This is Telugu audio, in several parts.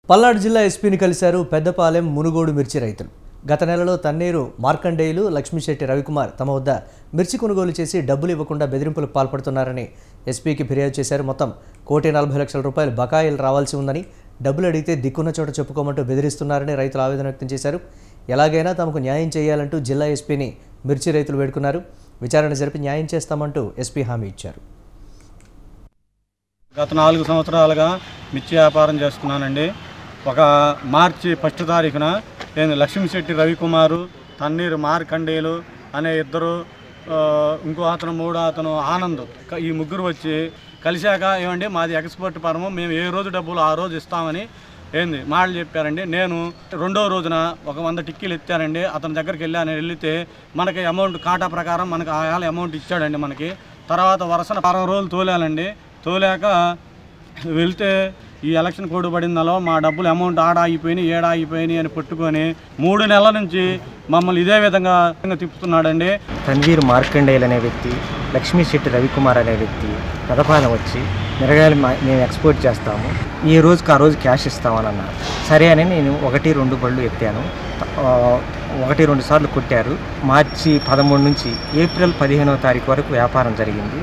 పల్నాడు జిల్లా ఎస్పీని కలిశారు పెద్దపాలెం మునుగోడు మిర్చి రైతులు. గత నెలలో తన్నీరు మార్కండేయులు లక్ష్మీశెట్టి రవికుమార్ తమ వద్ద మిర్చి కొనుగోలు చేసి డబ్బులు ఇవ్వకుండా బెదిరింపులకు పాల్పడుతున్నారని ఎస్పీకి ఫిర్యాదు చేశారు. మొత్తం ₹1,40,00,000 బకాయిలు రావాల్సి ఉందని, డబ్బులు అడిగితే దిక్కున్న చోట చెప్పుకోమంటూ బెదిరిస్తున్నారని రైతులు ఆవేదన వ్యక్తం చేశారు. ఎలాగైనా తమకు న్యాయం చేయాలంటూ జిల్లా ఎస్పీని మిర్చి రైతులు వేడుకున్నారు. విచారణ జరిపి న్యాయం చేస్తామంటూ ఎస్పీ హామీ ఇచ్చారు. గత 4 సంవత్సరాలుగా మిర్చి వ్యాపారం చేస్తున్నానండి. ఒక మార్చి 1 తారీఖున నేను లక్ష్మీశెట్టి రవికుమారు, తన్నీరు మార్కండేయులు అనే ఇద్దరు, ఇంకో అతను, మూడో అతను ఆనంద్, ఈ ముగ్గురు వచ్చి కలిశాక ఏమండి మాది ఎక్స్పోర్ట్ ఫారము, మేము ఏ రోజు డబ్బులు ఆ రోజు ఇస్తామని మాటలు చెప్పారండి. నేను రెండో రోజున ఒక 100 టిక్కీలు ఎత్తానండి. అతని దగ్గరికి వెళ్తే మనకి అమౌంట్ కాటా ప్రకారం మనకి ఆ అమౌంట్ ఇచ్చాడండి. మనకి తర్వాత వరుసన 40 రోజులు తోలాలండి. తోలాక వెళ్తే ఈ ఎలక్షన్ కోడ్ పడిందలో మా డబ్బులు అమౌంట్ ఆగిపోయినాయి అని పట్టుకొని 3 నెలల నుంచి మమ్మల్ని ఇదే విధంగా తిప్పుతున్నాడండి. తన్వీర్ మార్కండేయులు అనే వ్యక్తి, లక్ష్మీశెట్టి రవికుమార్ అనే వ్యక్తి పెదపాలెం వచ్చి మిరగాయలు మేము ఎక్స్పోర్ట్ చేస్తాము, ఈ రోజుకి ఆ రోజు క్యాష్ ఇస్తామని అన్నారు. సరే అని నేను 1-2 బళ్ళు ఎత్తాను. 1-2 సార్లు కొట్టారు. మార్చి 13 నుంచి ఏప్రిల్ 15వ తారీఖు వరకు వ్యాపారం జరిగింది.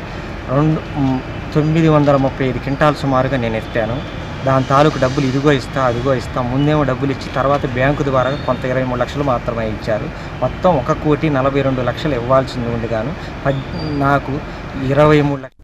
935 క్వింటాలు సుమారుగా నేను ఎత్తాను. దాని తాలూకు డబ్బులు ఇదిగో ఇస్తా ముందేమో డబ్బులు ఇచ్చి తర్వాత బ్యాంకు ద్వారా కొంత 23 లక్షలు మాత్రమే ఇచ్చారు. మొత్తం 1,42,00,000 ఇవ్వాల్సింది ఉండగాను నాకు 23 లక్షలు